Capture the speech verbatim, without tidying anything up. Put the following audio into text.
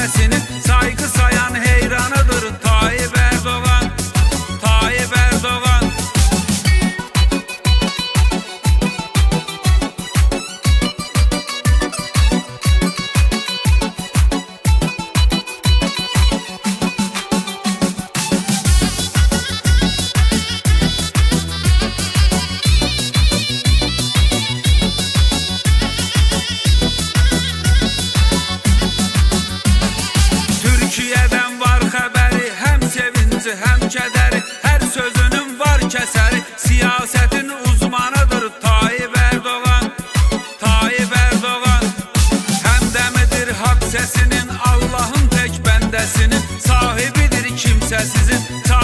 siyasətinin saygı sayan heyranıdır Tayyip Erdoğan, Tayyip Erdoğan. Türkiyədən var xəbəri, həm sevinci, həm kədəri, hər sözünün var kəsəri, siyasətin uzmanıdır Tayyip Erdoğan, Tayyip Erdoğan. Həmdəmidir haqq səsinin, Allahın tək bəndəsinin, sahibidir kimsəsizin.